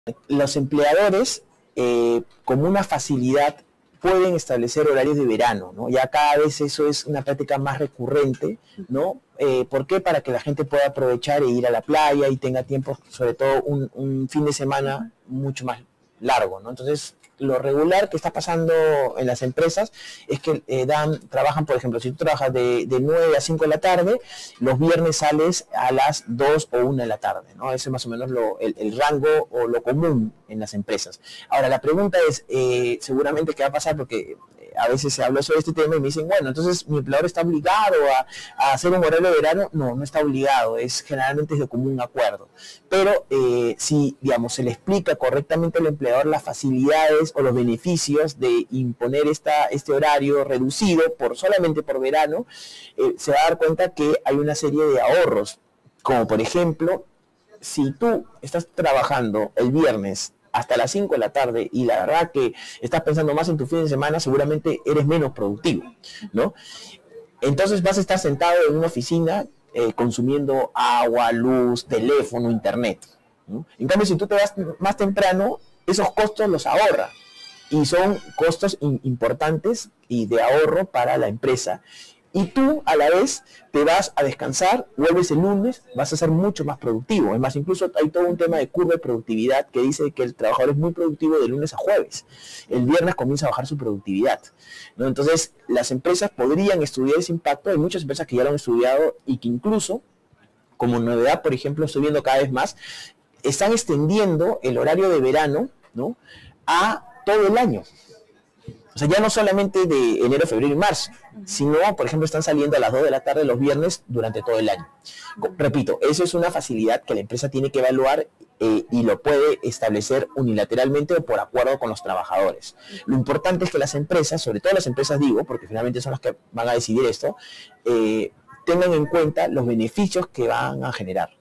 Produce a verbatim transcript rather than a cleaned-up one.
Los empleadores, eh, como una facilidad, pueden establecer horarios de verano, ¿no? Ya cada vez eso es una práctica más recurrente, ¿no? Eh, ¿Por qué? Para que la gente pueda aprovechar e ir a la playa y tenga tiempo, sobre todo un, un fin de semana mucho más largo, ¿no? Entonces, lo regular que está pasando en las empresas es que eh, dan, trabajan, por ejemplo, si tú trabajas de, de nueve a cinco de la tarde, los viernes sales a las dos o una de la tarde, ¿no? Ese es más o menos lo, el, el rango o lo común en las empresas. Ahora, la pregunta es, eh, seguramente, ¿qué va a pasar? Porque a veces se habló sobre este tema y me dicen, bueno, entonces mi empleador está obligado a, a hacer un horario de verano. No, no está obligado, es generalmente es de común acuerdo. Pero eh, si, digamos, se le explica correctamente al empleador las facilidades o los beneficios de imponer esta, este horario reducido por solamente por verano, eh, se va a dar cuenta que hay una serie de ahorros, como por ejemplo, si tú estás trabajando el viernes hasta las cinco de la tarde y la verdad que estás pensando más en tu fin de semana, seguramente eres menos productivo, ¿no? Entonces vas a estar sentado en una oficina eh, consumiendo agua, luz, teléfono, internet, ¿no? En cambio, si tú te vas más temprano, esos costos los ahorra y son costos in- importantes y de ahorro para la empresa. Y tú, a la vez, te vas a descansar, vuelves el lunes, vas a ser mucho más productivo. Es más, incluso hay todo un tema de curva de productividad que dice que el trabajador es muy productivo de lunes a jueves. El viernes comienza a bajar su productividad, ¿no? Entonces, las empresas podrían estudiar ese impacto. Hay muchas empresas que ya lo han estudiado y que incluso, como novedad, por ejemplo, estoy viendo cada vez más, están extendiendo el horario de verano, ¿no?, a todo el año. O sea, ya no solamente de enero, febrero y marzo, sino, por ejemplo, están saliendo a las dos de la tarde los viernes durante todo el año. Repito, eso es una facilidad que la empresa tiene que evaluar eh, y lo puede establecer unilateralmente o por acuerdo con los trabajadores. Lo importante es que las empresas, sobre todo las empresas digo, porque finalmente son las que van a decidir esto, eh, tengan en cuenta los beneficios que van a generar.